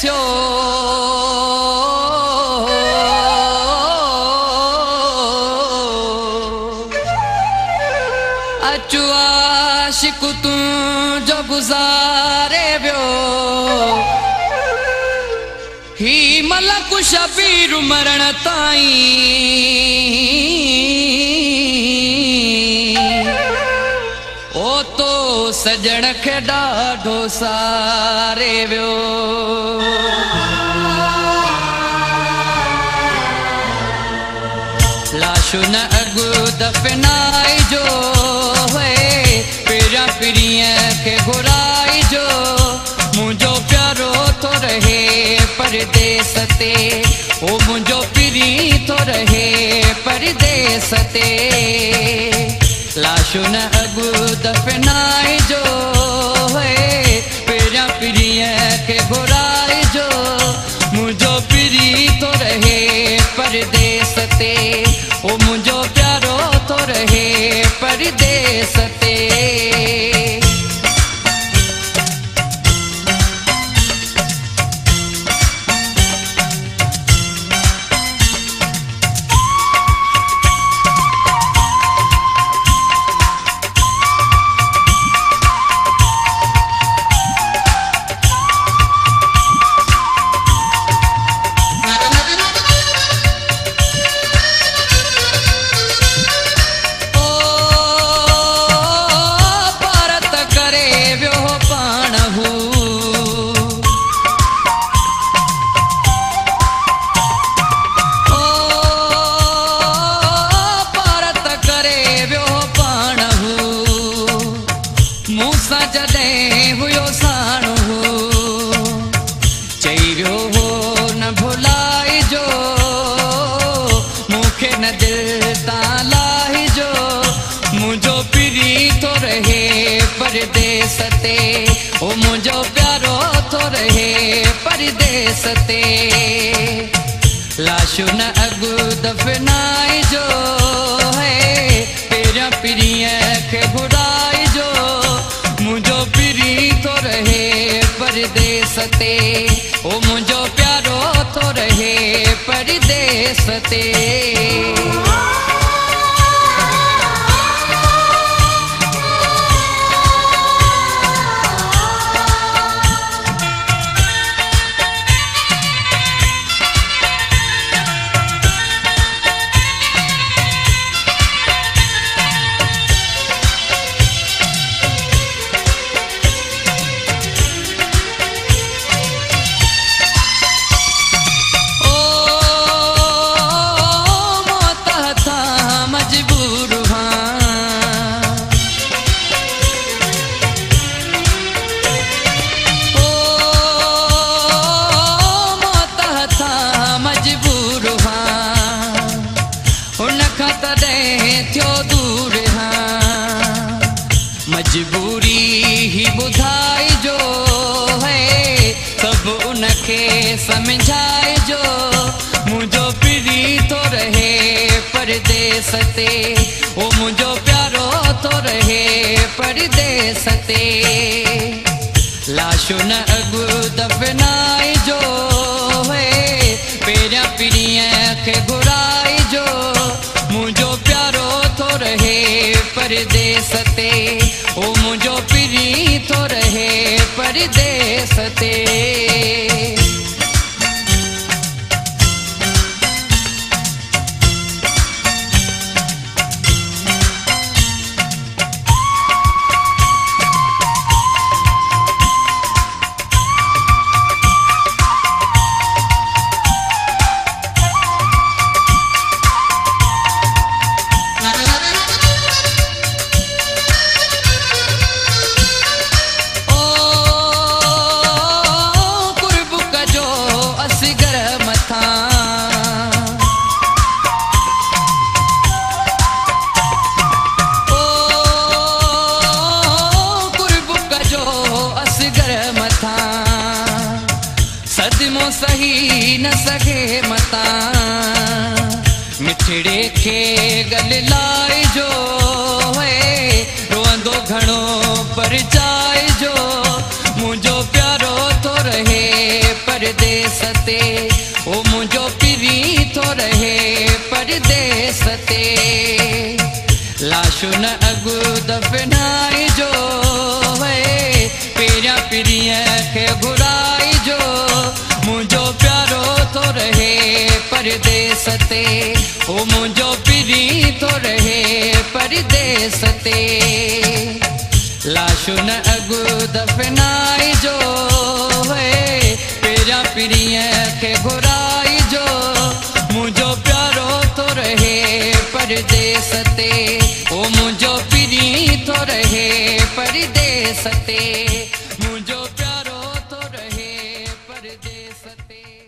थियो अचु आशिक तू जो गुज़ारे वियो ही मलक शबीर मरण ताईं ओ तो सजण खे ॾाढो सारे वियो लाशु न अॻु दफ़नाइजो पेरा पिरीअ खे घुराइजो मुंहिंजो प्यारो थो रहे परदेस ते ओ मुंहिंजो पिरी थो रहे परदेस ते लाशु न अॻु दफ़नाइजो पेरा पिरीअ खे घुराइजो मुंहिंजो पिरी थो रहे परदेस ते ओ मुंहिंजो प्यारो थो रहे परदेस ते परदेस ते ओ मुंहिंजो प्यारो थो रहे परदेस ते लाशु न अॻु दफ़नाइजो पेरा पिरीअ खे घुराइजो मुंहिंजो पिरी थो रहे परदेस ते ओ मुंहिंजो प्यारो थो रहे परदेस ते मजबूरी ही ॿुधाइजो सभु उनखे सम्झाइजो मुंहिंजो पिरी थो रहे परदेस ते ओ मुंहिंजो प्यारो थो रहे परदेस ते लाशु न अॻु दफ़नाइजो पेरा पिरीअ खे घुराइजो मुंहिंजो प्यारो थो रहे परदेस ते ओ मुंहिंजो पिरी थो रहे परदेस ते सदमो सही न सघे मता मिठड़े खे गल लाइजो रोंदो घणो पर जाइजो मुंहिंजो प्यारो थो रहे पर परदेस ते ओ मुंहिंजो पिरी थो रहे परदेस ते लाशु न अगु दफनाई जो है पहिरियां पिरीअ खे घुराई जो मुंहिंजो प्यारो थो रहे परदेस ते ओ मुंहिंजो पिरी थो रहे परदेस ते लाशु न अगु दफनाई जो है पहिरियां पिरीअ खे घुराई जो मुंहिंजो प्यारो थो रहे परदेस ते ओ मुंहिंजो पिरी थो रहे परदेस ते मुंहिंजो प्यारो थो रहे परदेस ते।